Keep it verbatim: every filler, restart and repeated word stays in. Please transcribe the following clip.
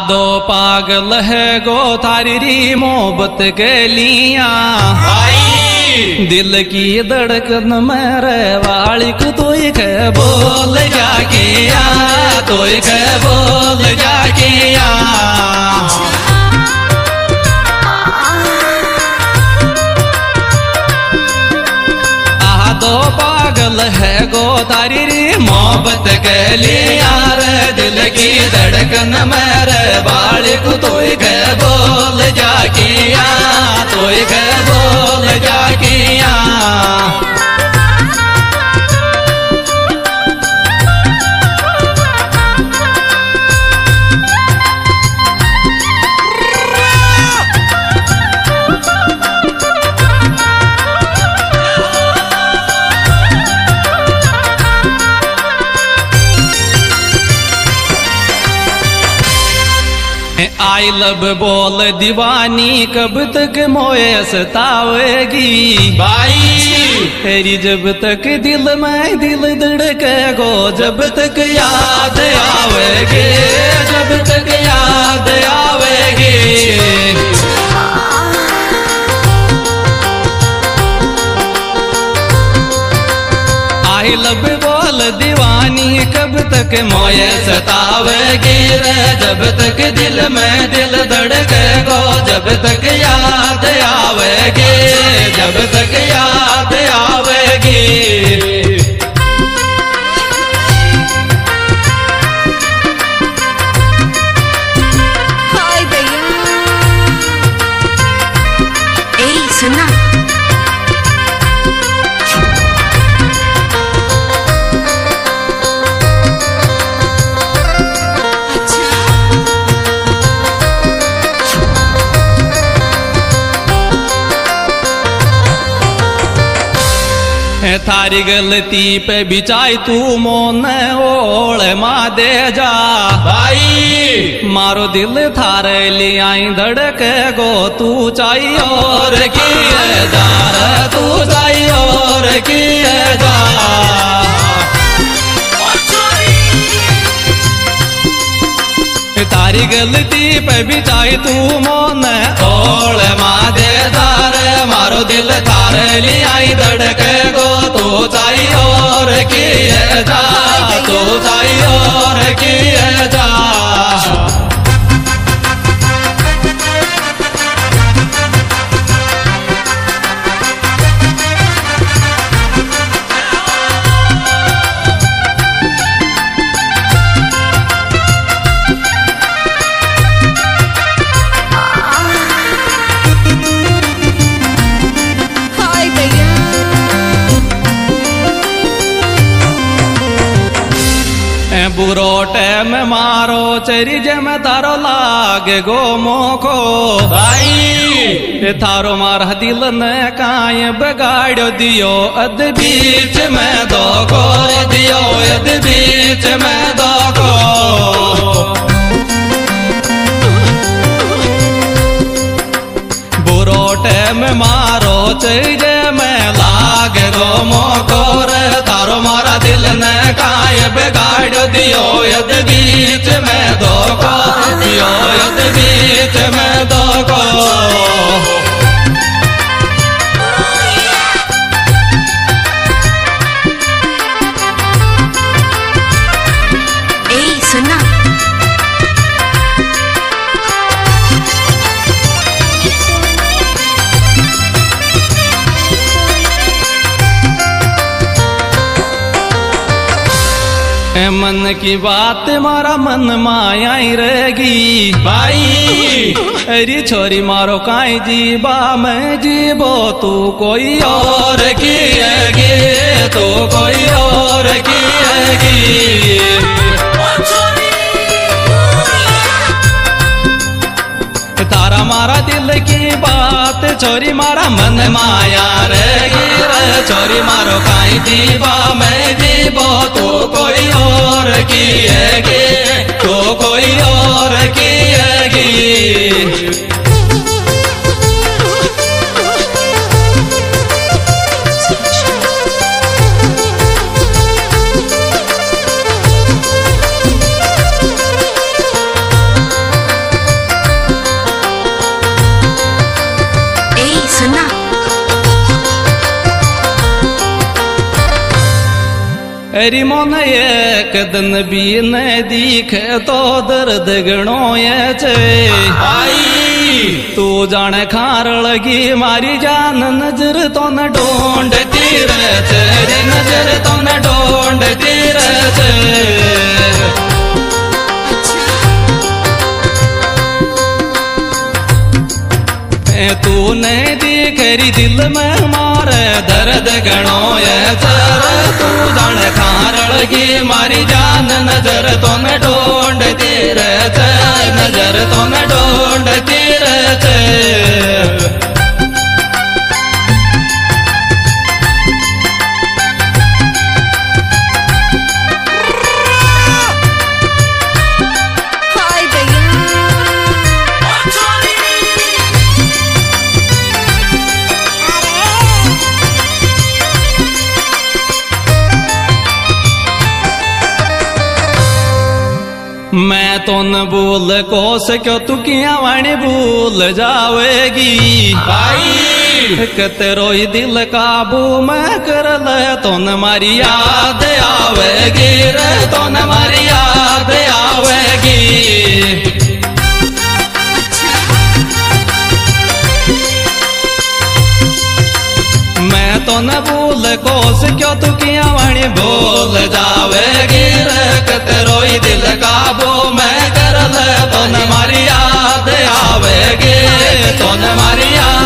आदो पागल है गो थारी री मोहब्बत के लिया दिल की धड़कन मेरे वाली को तो के बोल जाके आ तो के बोल जाके आ आदो पागल है गो तारी री मोहब्बत के लिया दिल की धड़कन मेरे वाली को तो के बोल जाके आ तो के बोल जाके आ आई लव बोल दीवानी कब तक मोए सतावेगी भाई तेरी जब तक दिल में दिल धड़केगो जब तक याद आवेगी जब तक याद आवेगी आई लव बोल दीवानी कब तक मोए सतावेगी रे जब तक दिल में दिल धड़केगो जब तक याद आवेगी जब तक याद आवेगी हाय भैया ए सुना थारी गलती पे बिचाई तू मोन ओल मा दे जा भाई मारो दिल थारे ले आई धड़के गो तू चाहिए और किए जा तू चाहिए और किए जा तारी गलती पे बिचाई तू मोन ओल मा दे दार मारो दिल थारे ले आई धड़के गो तू चाहिए और किए जा तू चाहिए और किए जा बुरो टैम मारो चरी जम तारो लागे गो मोको भाई थारो मारा दिल ने काय बगाड़ो दियो अद बीच में दो को दियो अद बीच में दो को बुरो टैम मारो चरी जम लागे गो मोको रे थारो मारा दिल ने काय बगाड़ो दियो यद बीच में दो को दियो यद बीच में दो को ए सुना मन की बात मारा मन माया रहेगी भाई अरे छोरी मारो काई जीबा मैं जीबो तू कोई और किएगी तू कोई और किएगी तारा मारा दिल की बात छोरी मारा मन माया रहेगी छोरी मारो काई जीबा मैं जीबो तू कोई और किएगी तू कोई और किएगी अरे मन एक दिन भी न दिखे तो दर्द गणो ये छे आई तू जाने खार लगी मारी जान नजर तो न ढूंढती रहे रे नजर तो न ढूंढती रहे तू नहीं दिखरी दिल में मारे दर्द गणो ये चर तू जान खार लगी मारी जान नजर तो न ढूंढती रहे नजर तो न ढूंढती रहे मैं तो न भूल को सक्यो तू किया वाणी भूल जावेगी भाई तेरो ही दिल काबू मैं कर ले तो न मारी याद आवेगी रे तो न मारी याद आवेगी मैं तो न भूल को सक्यो तू किया वाणी भूल जावेगी रे तेरो ही दिल काबू मैं कर ले तो न मारी याद आवेगी तो न मारी याद